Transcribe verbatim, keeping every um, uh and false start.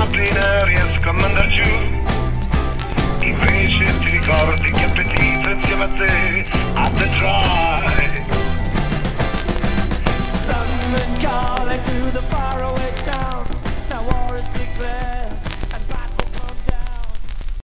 mattina riesco a mandar giù. Invece ti ricordi che appetito insieme a te a Detroit. London calling to the faraway towns. Now war is declared.